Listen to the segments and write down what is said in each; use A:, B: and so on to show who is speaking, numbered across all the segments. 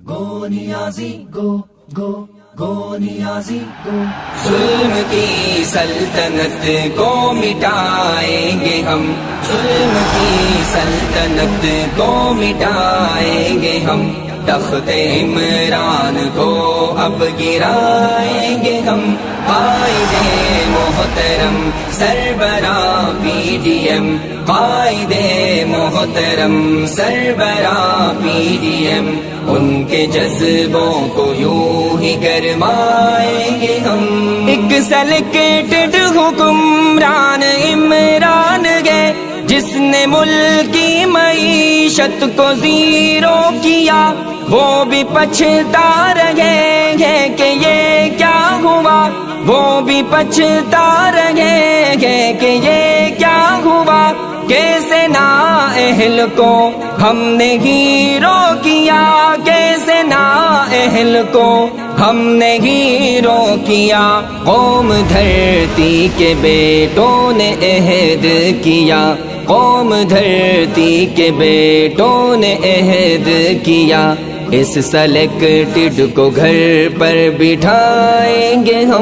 A: گو نیازی گو گو گو نیازی گو.
B: ظلم کی سلطنت کو مٹائیں گے ہم، ظلم کی سلطنت کو مٹائیں گے ہم، تخت عمران کو اب گرائیں گے ہم. قائد محترم سربراہ پی ڈی ایم، قائد محترم سربراہ پی ڈی ایم، ان کے جذبوں کو یوں ہی گرمائیں گے ہم. ایک سلیکٹڈ حکمران عمران گئے جس نے ملک کی معیشت کو زیرو کیا، وہ بھی پچھتا رہے گے کہ یہ کیا ہوا، وہ بھی پچھتا رہے گے کہ یہ کیا ہوا. کیسے نااہل کو ہم نے ہیرو کیا، کیسے نااہل کو ہم نے ہیرو کیا. قوم دھرتی کے بیٹوں نے عہد کیا، قوم دھرتی کے بیٹوں نے عہد کیا. اس سلیکٹڈ کو گھر پر بٹھائیں گے ہم،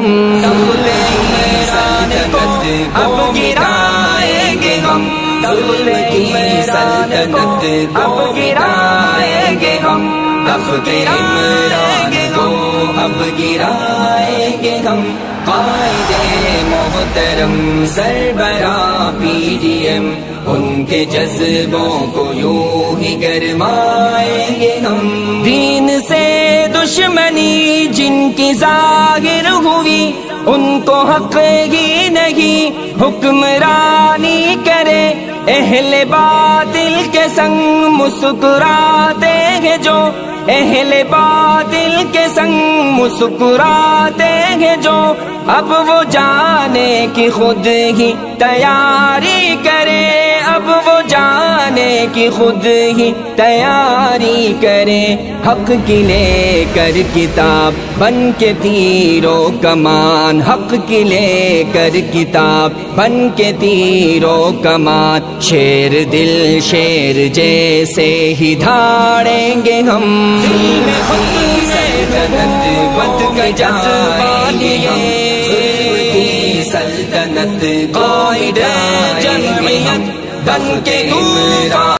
B: اب گرائیں گے ہم، ظلم کی سلطنت کو گرائیں گے ہم، تخت عمران کو اب گرائیں گے ہم. قائد محترم سربراہ پی ڈی ایم، ان کے جذبوں کو یوں ہی گرمائیں گے ہم. دین سے دشمنی جن کی ظاہر ہوئی، ان کو حق ہی نہیں حکمرانی کرے. اہل باطل کے سنگ مسکراتے ہیں جو، اہل باطل کے سنگ مسکراتے ہیں جو، اب وہ جانے کی خود ہی تیاری کرے، اب وہ جانے کی خود ہی تیاری کرے. حق کی لے کر کتاب بن کے تیرو کمان، حق کی لے کر کتاب بن کے تیرو کمان. شیر دل شیر جیسے ہی دھاڑیں گے ہم، ظلم کی جذبات یہ، ظلم کی سلطنت قائد جمعیت بن کے